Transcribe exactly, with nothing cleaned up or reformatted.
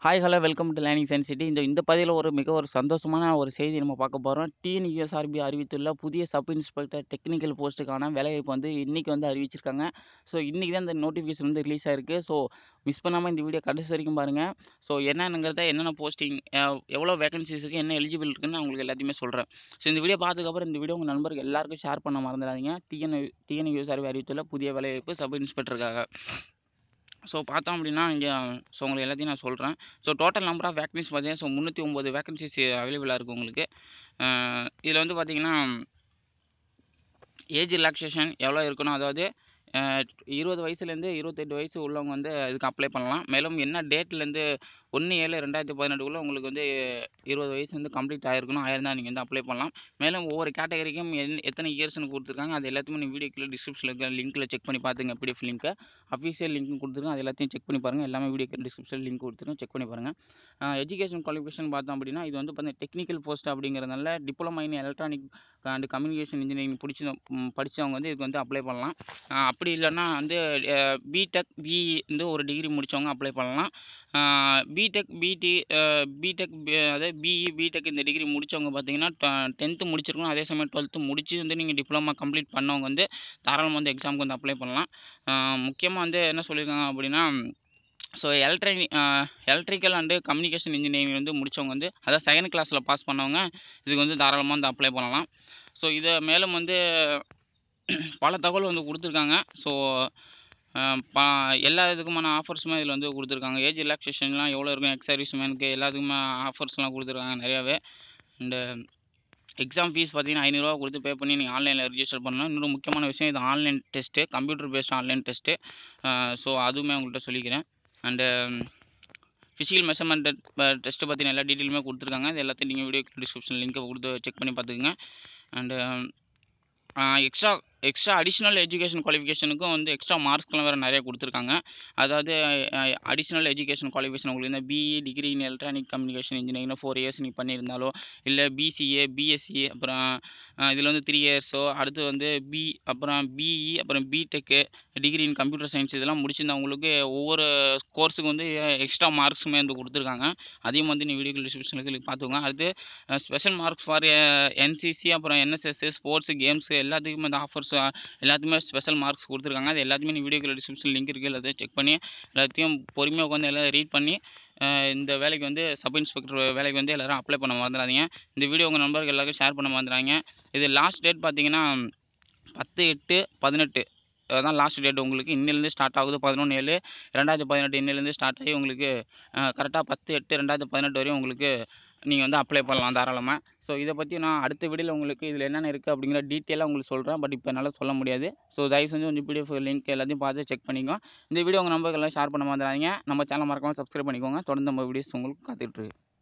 Hi hello welcome to learning science city. இந்த இந்த பதிவில் ஒரு மிக ஒரு சந்தோஷமான ஒரு செய்தி நம்ம பார்க்க போகிறோம். டிஎன்யூஎஸ்ஆர்பி அறிவித்துள்ள புதிய சப் இன்ஸ்பெக்டர் டெக்னிக்கல் போஸ்ட்டுக்கான வேலைவாய்ப்பு வந்து இன்றைக்கி வந்து அறிவிச்சிருக்காங்க. ஸோ இன்றைக்கி தான் இந்த நோட்டிஃபிகேஷன் வந்து ரிலீஸ் ஆயிருக்கு. ஸோ மிஸ் பண்ணாமல் இந்த வீடியோ கடைசி வரைக்கும் பாருங்கள். ஸோ என்னென்னங்கிறத என்னென்ன போஸ்டிங் எவ்வளோ வேகன்சிஸுக்கு என்ன எலிஜிபிள் இருக்குன்னு நான் உங்களுக்கு எல்லாத்தையுமே சொல்கிறேன். ஸோ இந்த வீடியோ பார்த்ததுக்கப்புறம் இந்த வீடியோ உங்கள் நண்பருக்கு எல்லாருக்கும் ஷேர் பண்ண மறந்துடாதீங்க. டிஎன் டிஎன்யூஎஸ்ஆர்பி அறிவித்துள்ள புதிய வேலைவாய்ப்பு சப் இன்ஸ்பெக்டருக்காக. ஸோ பார்த்தோம் அப்படின்னா இங்கே ஸோ உங்களுக்கு எல்லாத்தையும் நான் சொல்கிறேன். So total number of vacancies பார்த்தீங்கன்னா ஸோ முந்நூற்றி ஒம்பது வேக்கன்சிஸ் அவைலபிளாக இருக்குது உங்களுக்கு. இதில் வந்து பார்த்திங்கன்னா ஏஜ் ரிலாக்ஸேஷன் எவ்வளோ இருக்கணும், அதாவது இருபது வயசுலேருந்து இருபத்தெட்டு வயசு உள்ளவங்க வந்து இதுக்கு அப்ளை பண்ணலாம். மேலும் என்ன டேட்லேருந்து ஒன்று ஏழு ரெண்டாயிரத்தி பதினெட்டுக்குள்ளே உங்களுக்கு வந்து இருபது வயசு வந்து கம்ப்ளீட் ஆகிருக்கணும். ஆயிருந்தால் நீங்கள் வந்து அப்ளை பண்ணலாம். மேலும் ஒவ்வொரு கேட்டகரிக்கும் என் எத்தனை இயர்ஸ்னு கொடுத்துருக்காங்க, அது எல்லாத்தையுமே நீங்கள் வீடியோக்குள்ளே டிஸ்கிரிப்ஷனில் இருக்க லிங்க்கில் செக் பண்ணி பார்த்துங்க. பிடிஎஃப் லிங்க்கை அஃபீஷியல் லிங்க்கும் கொடுத்துருக்கோம், அது எல்லாத்தையும் செக் பண்ணி பாருங்கள். எல்லாமே வீடியோக்கு டிஸ்கிரிப்ஷனில் லிங்க் கொடுத்துருக்கோம், செக் பண்ணி பாருங்கள். எஜுகேஷன் குவாலிஃபிகேஷன் பார்த்தோம் அப்படின்னா இது வந்து பார்த்தீங்கன்னா டெக்னிக்கல் போஸ்ட் அப்படிங்கிறதுனால diploma in electronic and communication engineering பிடிச்சி படித்தவங்க வந்து இதுக்கு வந்து அப்ளை பண்ணலாம். அப்படி இல்லைன்னா வந்து பிடெக் பிஇ வந்து ஒரு டிகிரி முடித்தவங்க அப்ளை பண்ணலாம். பிடெக் பிடி பிடெக் அதாவது பிஇ பிடெக் இந்த டிகிரி முடித்தவங்க பார்த்தீங்கன்னா டென்த்து முடிச்சிருக்கணும். அதே சமயம் டுவெல்த்து முடிச்சு வந்து நீங்கள் டிப்ளமா கம்ப்ளீட் பண்ணவங்க வந்து தாராளமாக வந்து எக்ஸாமுக்கு வந்து அப்ளை பண்ணலாம். முக்கியமாக வந்து என்ன சொல்லியிருக்காங்க அப்படின்னா so electronic electrical and communication engineering வந்து முடித்தவங்க வந்து அதாவது செகண்ட் கிளாஸில் பாஸ் பண்ணவங்க இதுக்கு வந்து தாராளமாக வந்து அப்ளை பண்ணலாம். ஸோ இதை மேலும் வந்து பல தகவல் வந்து கொடுத்துருக்காங்க. ஸோ பா எல்லா இதுக்குமான ஆஃபர்ஸுமே இதில் வந்து கொடுத்துருக்காங்க. ஏஜ் ரிலாக்ஸேஷன்லாம் எவ்வளோ இருக்கும், எக்ஸ் சர்வீஸ் மேனுக்கு எல்லாத்துக்குமே ஆஃபர்ஸ்லாம் கொடுத்துருக்காங்க நிறையாவே. அண்டு எக்ஸாம் ஃபீஸ் பார்த்தீங்கன்னா ஐநூறுரூவா கொடுத்து பே பண்ணி நீங்கள் ஆன்லைனில் ரிஜிஸ்டர் பண்ணலாம். இன்னொரு முக்கியமான விஷயம், இது online test, computer based online test. So அதுவுமே உங்கள்கிட்ட சொல்லிக்கிறேன். அண்டு ஃபிசிக்கல் மெஷர்மெண்ட் டெஸ்ட்டு பற்றின எல்லா டீட்டெயிலுமே கொடுத்துருக்காங்க. இது எல்லாத்தையும் நீங்கள் வீடியோ டிஸ்கிரிப்ஷன் லிங்க்கை கொடுத்து செக் பண்ணி பார்த்துக்குங்க. And extra extra additional education குவாலிஃபிகேஷனுக்கும் வந்து எக்ஸ்ட்ரா மார்க்ஸ்லாம் வேறு நிறையா கொடுத்துருக்காங்க. அதாவது அடிஷ்னல் எஜுகேஷன் குவாலிஃபிகேஷன் உங்களுக்கு இந்த BE degree in electronic communication engineering four years நீங்கள் பண்ணியிருந்தாலோ, இல்லை பிசிஏ பிஎஸ்சி அப்புறம் இதில் வந்து த்ரீ இயர்ஸோ, அடுத்து வந்து பி அப்புறம் பிஇ அப்புறம் BTech degree in computer science இதெல்லாம் முடிச்சிருந்தவங்களுக்கு ஒவ்வொரு கோர்ஸுக்கு வந்து எக்ஸ்ட்ரா மார்க்ஸுமே வந்து கொடுத்துருக்காங்க. அதையும் வந்து நீ வீடியோ டிஸ்கிரிப்ஷனுக்கு பார்த்துக்கோங்க. அடுத்து ஸ்பெஷல் மார்க்ஸ் ஃபார் என்சிசி அப்புறம் என்எஸ்எஸ் ஸ்போர்ட்ஸ் கேம்ஸு எல்லாத்துக்குமே அந்த ஆஃபர்ஸ் எல்லாத்துக்குமே ஸ்பெஷல் மார்க்ஸ் கொடுத்துருக்காங்க. அது எல்லாத்தையுமே நீ வீடியோக்குள்ள டிஸ்கிரிப்ஷன் லிங்க் இருக்குது, எல்லாத்தையும் செக் பண்ணி எல்லாத்தையும் பொறுமையாக உட்காந்து எல்லாம் ரீட் பண்ணி இந்த வேலைக்கு வந்து சப் இன்ஸ்பெக்டர் வேலைக்கு வந்து எல்லோரும் அப்ளை பண்ண மறந்துடாதீங்க. இந்த வீடியோ உங்கள் நண்பர்கள் எல்லாருக்கும் ஷேர் பண்ண மறந்துடாதீங்க. இது லாஸ்ட் டேட் பார்த்தீங்கன்னா பத்து எட்டு பதினெட்டு அதுதான் லாஸ்ட் டேட். உங்களுக்கு இன்னிலேருந்து ஸ்டார்ட் ஆகுது. பதினொன்று ஏழு ரெண்டாயிரத்தி பதினெட்டு இன்னிலேருந்து ஸ்டார்ட் ஆகி உங்களுக்கு கரெக்டாக பத்து எட்டு ரெண்டாயிரத்தி பதினெட்டு வரையும் உங்களுக்கு நீங்கள் வந்து அப்ளை பண்ணலாம் தாராளமாக. ஸோ இதை பற்றி நான் அடுத்த வீடியோவில் உங்களுக்கு இதில் என்னென்ன இருக்குது அப்படிங்கிற டீட்டெயிலாக உங்களுக்கு சொல்கிறேன். பட் இப்போ என்னால் சொல்ல முடியாது. ஸோ தயவு செஞ்சு கொஞ்சம் பிடிஎஃப் லிங்க் எல்லாத்தையும் பார்த்து செக் பண்ணிக்கோ. இந்த வீடியோ உங்கள் நம்பருக்கு எல்லாம் ஷேர் பண்ண மாதிரிங்க. நம்ம சேனல் மறக்காமல் சப்ஸ்கிரைப் பண்ணிக்கோங்க. தொடர்ந்து நம்ம வீடியோஸ் உங்களுக்கு காத்துட்ருக்கு.